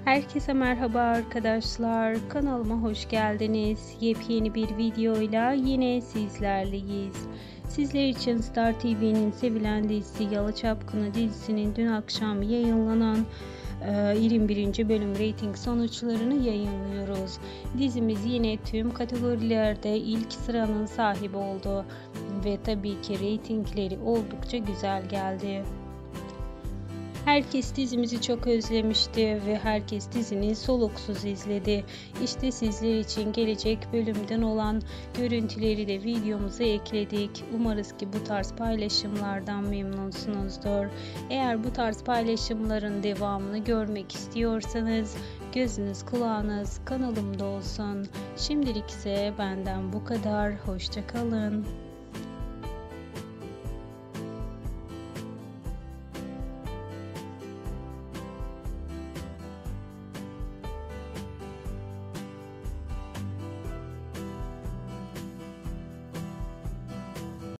Herkese merhaba arkadaşlar. Kanalıma hoş geldiniz. Yepyeni bir videoyla yine sizlerleyiz. Sizler için Star TV'nin sevilen dizisi Yalı Çapkını dizisinin dün akşam yayınlanan 21. bölüm reyting sonuçlarını yayınlıyoruz. Dizimiz yine tüm kategorilerde ilk sıranın sahibi oldu ve tabii ki reytingleri oldukça güzel geldi. Herkes dizimizi çok özlemişti ve herkes dizinin soluksuz izledi. İşte sizler için gelecek bölümden olan görüntüleri de videomuza ekledik. Umarız ki bu tarz paylaşımlardan memnunsunuzdur. Eğer bu tarz paylaşımların devamını görmek istiyorsanız gözünüz kulağınız kanalımda olsun. Şimdilik ise benden bu kadar. Hoşça kalın.